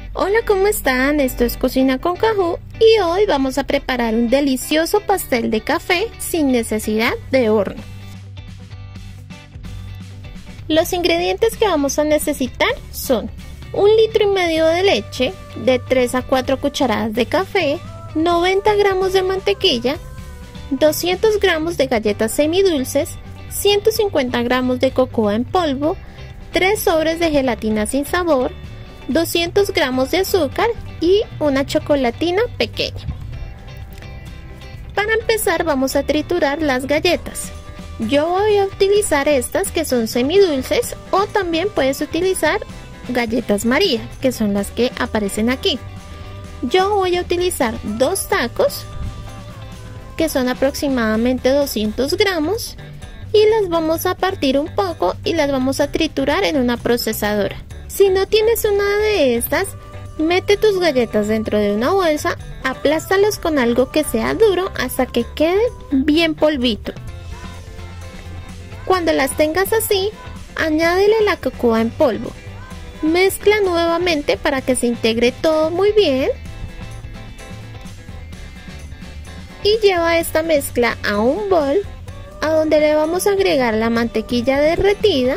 Hola, ¿cómo están? Esto es Cocina con Caju y hoy vamos a preparar un delicioso pastel de café sin necesidad de horno. Los ingredientes que vamos a necesitar son 1,5 litros de leche, de 3 a 4 cucharadas de café, 90 gramos de mantequilla, 200 gramos de galletas semidulces, 150 gramos de cocoa en polvo, 3 sobres de gelatina sin sabor, 200 gramos de azúcar y una chocolatina pequeña. Para empezar vamos a triturar las galletas. Yo voy a utilizar estas que son semidulces, o también puedes utilizar galletas María, que son las que aparecen aquí. Yo voy a utilizar 2 tacos, que son aproximadamente 200 gramos, y las vamos a partir un poco y las vamos a triturar en una procesadora. Si no tienes una de estas, mete tus galletas dentro de una bolsa, aplástalas con algo que sea duro hasta que quede bien polvito. Cuando las tengas así, añádele la cocoa en polvo. Mezcla nuevamente para que se integre todo muy bien. Y lleva esta mezcla a un bol, a donde le vamos a agregar la mantequilla derretida.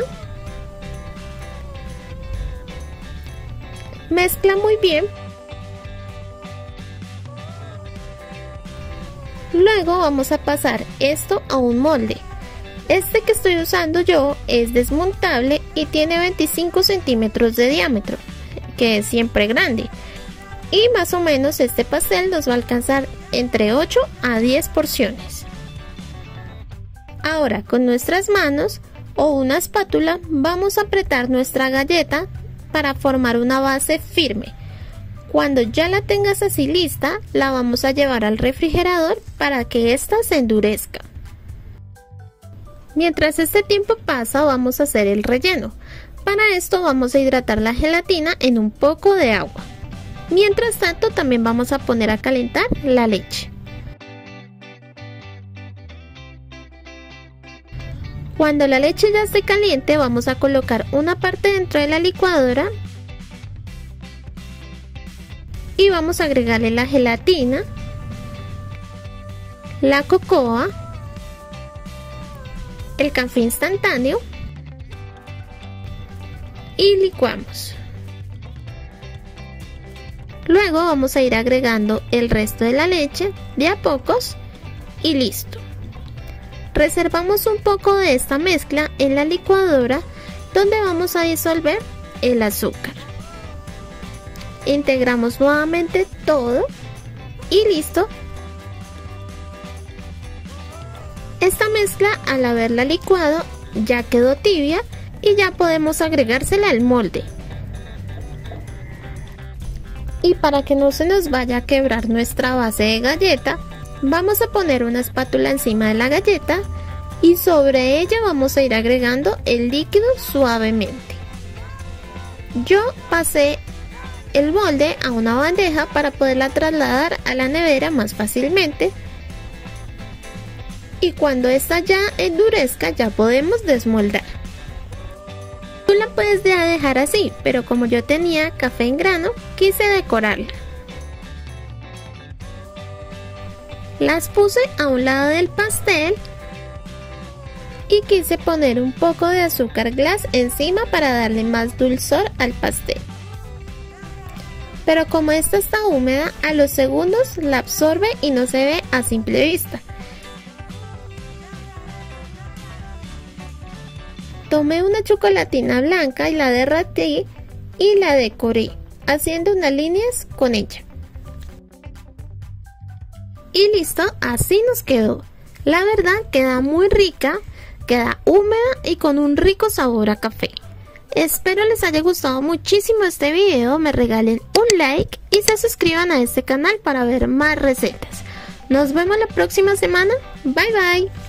Mezcla muy bien. Luego vamos a pasar esto a un molde. Este que estoy usando yo es desmontable y tiene 25 centímetros de diámetro, que es siempre grande. Y más o menos este pastel nos va a alcanzar entre 8 a 10 porciones. Ahora con nuestras manos o una espátula vamos a apretar nuestra galleta para formar una base firme. Cuando ya la tengas así lista, la vamos a llevar al refrigerador para que ésta se endurezca. Mientras este tiempo pasa, vamos a hacer el relleno. Para esto vamos a hidratar la gelatina en un poco de agua. Mientras tanto, también vamos a poner a calentar la leche. Cuando la leche ya esté caliente, vamos a colocar una parte dentro de la licuadora y vamos a agregarle la gelatina, la cocoa, el café instantáneo y licuamos. Luego vamos a ir agregando el resto de la leche de a pocos y listo. Reservamos un poco de esta mezcla en la licuadora, donde vamos a disolver el azúcar. Integramos nuevamente todo y listo. Esta mezcla, al haberla licuado, ya quedó tibia y ya podemos agregársela al molde. Y para que no se nos vaya a quebrar nuestra base de galleta, vamos a poner una espátula encima de la galleta y sobre ella vamos a ir agregando el líquido suavemente. Yo pasé el molde a una bandeja para poderla trasladar a la nevera más fácilmente. Y cuando esta ya endurezca, ya podemos desmoldar. Tú la puedes dejar así, pero como yo tenía café en grano, quise decorarla. Las puse a un lado del pastel y quise poner un poco de azúcar glass encima para darle más dulzor al pastel. Pero como esta está húmeda, a los segundos la absorbe y no se ve a simple vista. Tomé una chocolatina blanca y la derretí y la decoré, haciendo unas líneas con ella. Y listo, así nos quedó. La verdad queda muy rica, queda húmeda y con un rico sabor a café. Espero les haya gustado muchísimo este video, me regalen un like y se suscriban a este canal para ver más recetas. Nos vemos la próxima semana, bye bye.